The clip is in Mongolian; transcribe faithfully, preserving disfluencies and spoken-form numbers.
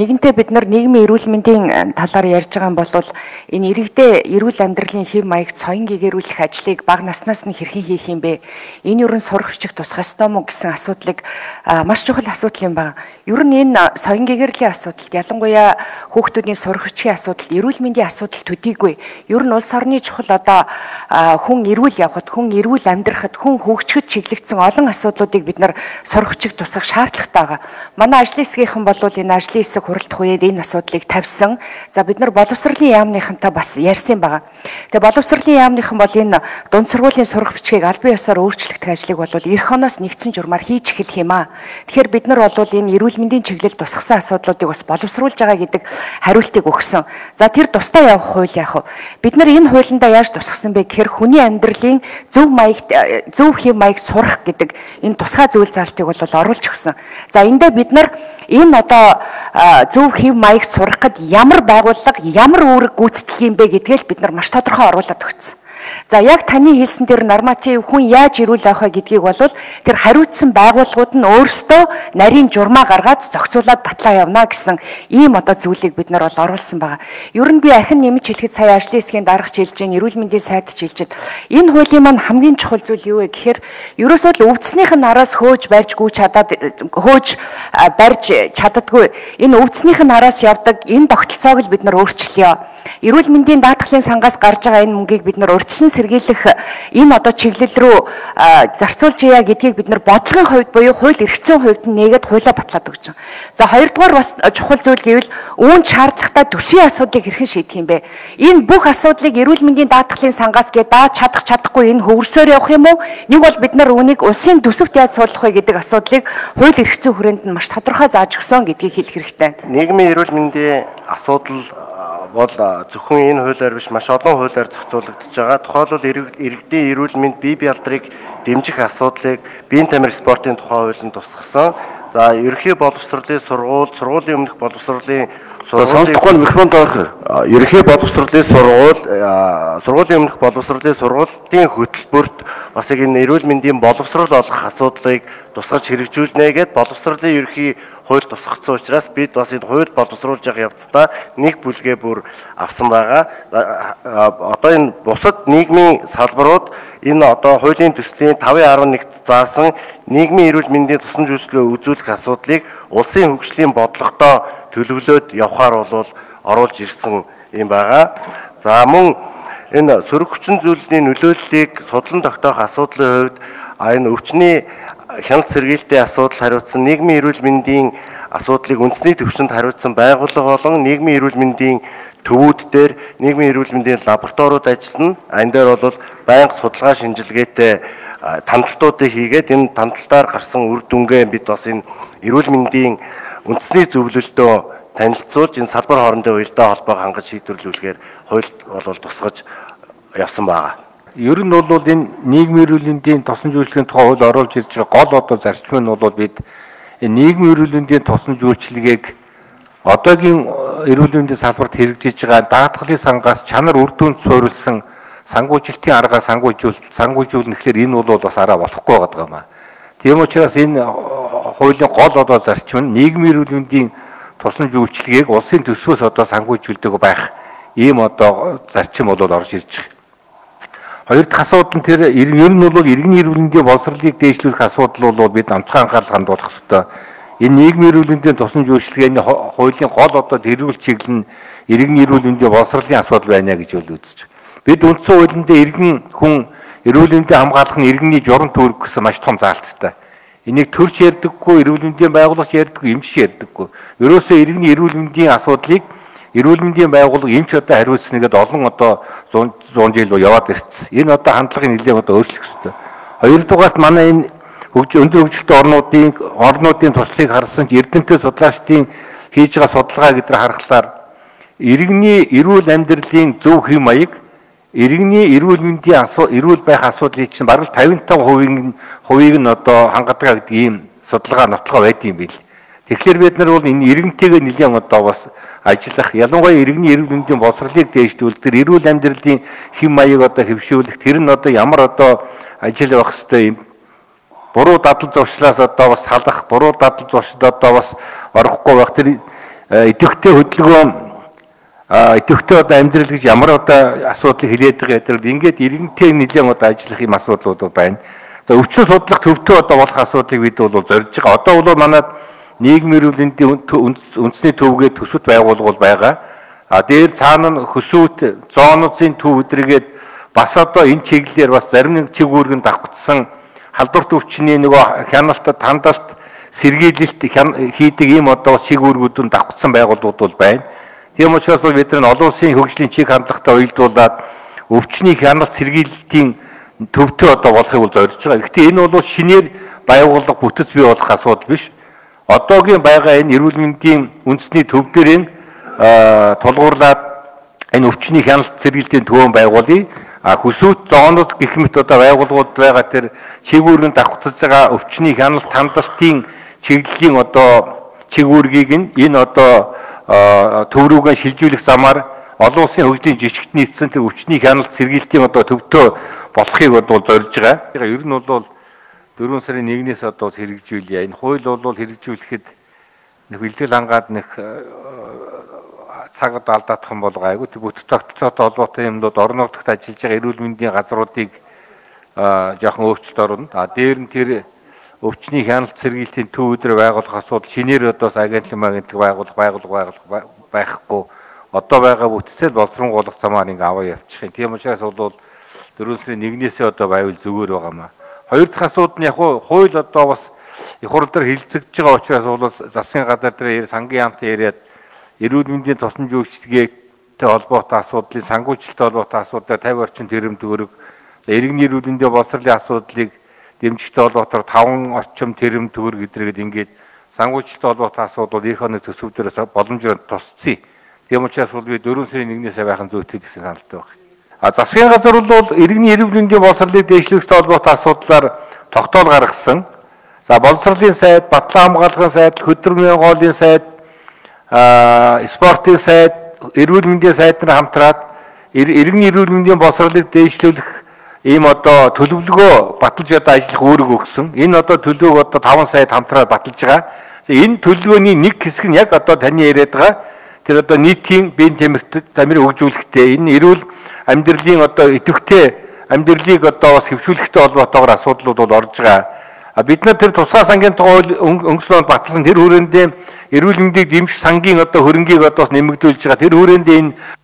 нэгэнтээ бид нар нийгмийн эрүүл мэндийн талаар ярьж байгаа юм бол энэ иргэдээ эрүүл амьдралын хэв маягт соён гэгэрүүлэх ажлыг бага наснаас нь хэрхэн хийх юм бэ? Энэ юу н сурах бичих тусах ёстой мó гэсэн асуудлыг маш чухал асуудал юм байна. Ер нь энэ соён гэгэрлийн асуудал, ялангуяа хүүхдүүдийн сурах бичихийн асуудал, эрүүл мэндийн асуудал төдийгүй. Ер нь улс орны чухал одоо хүн эрүүл явахад, хүн эрүүл амьдрахад, хүн хөгжөхөд чиглэгдсэн олон асуудлуудыг бид нар сурах бичих тусах шаардлагатай байгаа. Манай ажлын хэсгийнхэн бол энэ ажлын хэсэг хуралдах үед энэ асуудлыг тавьсан. За бид нар боловсролын яамныхантай бас ярьсан байгаа. Тэгээ боловсролын яамныхан бол энэ дунд сургуулийн сурах бичгийг аль бие ёсоор өөрчлөгдөх ажлыг бол эх оноос нэгдсэн журмаар хийж эхэлх юм аа. Тэгэхээр бид нар бол энэ эрүүл мэндийн чиглэлд тусгасан асуудлуудыг бас боловсруулж байгаа гэдэг хариултыг өгсөн. За тэр тусдаа явах хууль яах вэ? Бид нар энэ хуулиндаа яаж тусгасан бэ гэхээр хүний амьдралын зөв маягт зөв хэв маягт сурах гэдэг энэ тусгай зүйл залтыг бол оруулж өгсөн. За эндээ бид нар энэ одоо зөв хэв маягт сурахад ямар байгууллага, ямар үүрэг гүйцэтгэх юм бэ гэдгээл бид нар маш тодорхой оруулаад өгсөн. За яг таны хэлсэн тэр норматив хүн яаж ирүүл авах гэдгийг бол тэр хариуцсан байгууллагууд нь өөрсдөө нарийн журмаа гаргаад зохицуулаад батлаа явна гэсэн ийм одоо зүйлийг бид нар бол оруулсан байгаа. Ер нь би ахин нэмж хэлэхэд сая ажлын хэсгийн дарагч хэлж гэн эрүүл мэндийн сайд ч хэлжэд энэ хуулийн маань хамгийн чухал зүйл юу вэ гэхээр ерөөсөө л өвдснийх нь араас хөөж барьж гүйж чадаад хөөж барьж чаддаггүй энэ өвдснийх нь араас явдаг энэ тогтолцоог л бид нар өөрчлөё. Эрүүл мэндийн даатгалын сангаас гарч байгаа энэ мөнгийг бид нар урьдчилан сэргийлэх энэ одоо чиглэл рүү зарцуулж яа гэдгийг бид нар бодлогын хувьд буюу хууль эрх зүйн хувьд нээгээд хуулиа батлаад өгч байгаа. За хоёрдугаар бас чухал зүйл гэвэл үүнд шаардлагатай төсвийн асуудлыг хэрхэн шийдэх юм бэ? Энэ бүх асуудлыг эрүүл мэндийн даатгалын сангаас гээ дааж чадах чадахгүй энэ хөвөрсөөр явах юм уу? Нэг бол бид нар үүнийг улсын төсөвт яаж суулгах вэ гэдэг асуудлыг хууль эрх зүйн хүрээнд нь маш тодорхой зааж өгсөн гэдгийг хэлэх хэрэгтэй. Нийгмийн эрүүл мэндийн асуудал бол зөвхөн энэ хуулиар биш маш олон хуулиар зохицуулагдж байгаа. Тухайлбал иргэдийн эрүүл мэнд бие биалдрыг дэмжих асуудлыг биеийн тамир спортын тухай хуулинд тусгасан. За ерөнхий боловсролын сургууль, сургуулийн өмнөх боловсролын сонсохгүй микрофонд орох. Ерөнхий боловсролын сургууль, сургуулийн өмнөх боловсролын сургуулийн хөтөлбөрт бас яг энэ эрүүл мэндийн боловсрол олох асуудлыг тусгаж хэрэгжүүлнэ гэд боловсролын ерөнхий хууль тусгацсан учраас бид бас энэ хууль боловсруулж явах явцдаа нэг бүлгээ бүр авсан байгаа. Одоо энэ бусад нийгмийн салбарууд энэ одоо хуулийн төслийн тавын арван нэгт заасан нийгмийн эрүүл мэндийн тусан үйлчлэгээ үзүүлэх асуудлыг улсын хөгжлийн бодлогодоо төлөвлөөд явахаар бол оруулж ирсэн юм байгаа. За мөн энэ сөрөг хүчин зүйлийн нөлөөллийг судлан тогтоох асуудлын хувьд энэ өвчний хяналт сэргийлтийн асуудал хариуцсан нийгмийн эрүүл мэндийн асуудлыг үндэсний түвшинд хариуцсан байгууллага болон нийгмийн эрүүл мэндийн төвүүд дээр нийгмийн эрүүл мэндийн лабораториуд ажиллана. Энэ дээр бол байнга судалгаа шинжилгээтэй тандалтуудыг хийгээд энэ тандалтаар гарсан үр дүнгээ бид бас энэ эрүүл мэндийн үндэсний зөвлөлтөө танилцуулж энэ салбар хоорондын уялдаа холбоог хангаж шийдвэрлүүлэхээр хуульд бол тусгаж явсан байгаа. Ер нь бол энэ нийгмийн эрүүл мэндийн тосон үйлчлэгийн тухай хууль оруулж ирж байгаа гол одоо зарчим нь бол бид нийгмийн эрүүл мэндийн тосон үйлчлэгийг одоогийн эрүүл мэндийн салбарт хэрэгжиж байгаа даатгалын сангаас чанар үр дүнд суурилсан сангуужилтын аргаар сангуужуул сангуужуулна гэхээр энэ бол бас араа болохгүй байгаа юм аа. Тийм учраас энэ хуулийн гол одоо зарчим нь нийгмийн эрүүл мэндийн тосон үйлчлэгийг улсын төсвөөс одоо сангуужуулдаг байх ийм одоо зарчим бол орж ирж байгаа. Хоёр дахь асуудал нь тэр ер нь бол иргэний эрүүл мэндийн боловсролыг дээшлүүлэх асуудал бол бид онцгой анхаарал хандуулах ёстой. Энэ нийгмийн эрүүл мэндийн тусан үйлчлэгээний хуулийн гол одоо тэргүүл чиглэл нь иргэний эрүүл мэндийн боловсролын асуудал байна гэж бол үзэж байна. Бид үндсэн хуулинд иргэн хүн эрүүл мэндийг хамгаалах нь иргэний журам төвөрөх гэсэн маш том заалттай. Энийг төрч ярьдаггүй, эрүүл мэндийн байгууллагч ярьдаггүй, эмчч ярьдаггүй. Ерөөсөө иргэний эрүүл мэндийн асуудлыг эрүүл мэндийн байгууллага эмч одоо хариуцсангээд олон одоо зуун жил яваад ирсэн. Энэ одоо хандлагын нэлээд одоо өөрчлөх ёстой. Хоёрдугаарт манай энэ өндөр хөгжилтэй орнуудын орнуудын туршлагыг харсан ч эрдэмтэд судлаачдын хийж байгаа судалгаа гэдгээр харахаар иргэний эрүүл амьдралын зөв хэв маяг иргэний эрүүл мэндийн асуу эрүүл байх асуудлыг чинь бараг тавин таван хувийн хувийг нь одоо хангадаг гэдэг ийм судалгаа нотлогоо байдсан юм бил. Тэгэхээр бид нар бол энэ иргэнтэйгээ нэлээд одоо бас ажиллах, ялангуяа иргэний эрүүл мэндийн боловсролыг дээшлүүлэх, тэр эрүүл амьдралын хэм маяг одоо хэвшүүлэх, тэр нь одоо ямар одоо ажил явах ёстой юм. Буруу дадал зуршлаас одоо бас салах, буруу дадал зуршид одоо бас орохгүй байх. Тэр идэвхтэй хөдөлгөөн идэвхтэй одоо амьдрал гэж ямар одоо асуудлыг хэлээд байгаа гэдэг ингээд иргэнтэй нэлээд одоо ажиллах юм асуудлууд байна. За өвчин судлах төвтэй одоо болох асуудлыг бид бол зорж байгаа. Одоо бол манайд нийгмийн эрүүл мэндийн үндэсний төвгээд төсөвт байгуулгууд байгаа. А дээр цаана нь хөсөөт зоонуудын төв өдргээд бас одоо энэ чиглэлээр бас зарим нэг чиг үүргэн давхцсан халдварт өвчний нөгөө хяналтад хандалт сэргийлэлт хийдэг ийм одоо чиг үүргүүдэн давхцсан байгууллагууд бол байна. Тийм учраас бид нар олон улсын хөгжлийн чиг хандлагатай уялдуулаад өвчний хяналт сэргийлэлтийн төвтэй одоо болохыг бол зорж байгаа. Гэхдээ энэ бол шинээр байгууллага бүтэц бий болох асуудал биш. Одоогийн байгаа энэ эрүүл мэндийн үндэсний төв дээрээ тулгуурлаад энэ өвчний хяналт сэргийлтийн төвөн байгуулъя. А хөсөөт зоонууд гэх мэт одоо байгууллагууд байгаа тэр чиг үүргэнд давхцаж байгаа өвчний хяналт хандлтын чиглэлийн одоо чиг үүргийг нь энэ одоо төв рүүгээ шилжүүлэх замаар олон улсын хөгжлийн жижигт нийцсэн тэр өвчний хяналт сэргийлтийн одоо төвтэй болохыг бол зорж байгаа. Ер нь бол дөрвөн сарын нэгнээс одоо хэрэгжүүлье. Энэ хууль бол хэрэгжүүлэхэд нэг бэлтгэл хангаад нэг цаг алдаадах юм бол гайгүй. Бүтц тогтолцоотой холбоотой юмнууд орон нутагт ажиллаж байгаа эрүүл мэндийн газруудыг жоохон өөрчлөлт орно. А дээр нь тэр өвчний хяналт сэргийлтийн төв өдрөө байгуулах асуудал шинээр одоо агентлаг агентлаг байгуулах байгуулга байхгүй. Одоо байгаа бүтцэл боловсронгуулах замаар ингээ аваа явчих юм. Тийм учраас бол дөрвөн сарын нэгнээс одоо байвал зүгээр байгаамаа. Хоёр дахь асуудал нь яг хууль одоо бас их хурл дээр хилцэгдэж байгаа учраас бол засгийн газар дээр сангийн яамтай яриад эрүүл мэндийн тосон зөвшөлттэй холбоотой асуудлын сангуйчлалтай холбоотой асуудлаар тавин орчим тэрэм төгрөг, иргэний эрүүл мэндийн боловсролын асуудлыг дэмжихтэй холбоотойгоор таван орчим тэрэм төгрөг гэдрэгэд ингээд сангуйчлалтай холбоотой асуудал эх оны төсөв дээрээс боломжоор тусцъя. Тийм учраас бол би дөрвөн сарын нэгнээс байхын зүйтэй гэсэн саналтай байна. А засгийн газар бол иргэний эрүүл мэндийн боловсролыг дэвшлэхтэй холбоотой асуудлаар тогтоол гаргасан. За боловсролын сайд, батлан хамгаалахын сайд, хөдөлмөрийн гоолын сайд, спортын сайд, эрүүл мэндийн сайд нар хамтраад иргэний эрүүл мэндийн боловсролыг дэвшлүүлэх ийм одоо төлөвлөгөө баталж одоо ажиллах үүрэг өгсөн. Энэ одоо төлөвлөгөөг одоо таван сайд хамтраад баталж байгаа. Энэ төлөвлөгөөний нэг хэсэг нь яг одоо таны яриад байгаа тэр одоо нийтийн биеийн тамирт тамирыг хөгжүүлэхтэй энэ эрүүл амьдралын одоо идэвхтэй амьдралыг одоо бас хэвшүүлэхтэй холбоотойгоор асуудлууд бол орж байгаа. А бид нар тэр тусгай сангийн тухай өнгөрсөн онд батлсан тэр хүрээндээ эрүүл мэндийг дэмжих сангийн одоо хөрөнгийг одоо нэмэгдүүлж байгаа. Тэр хүрээндээ энэ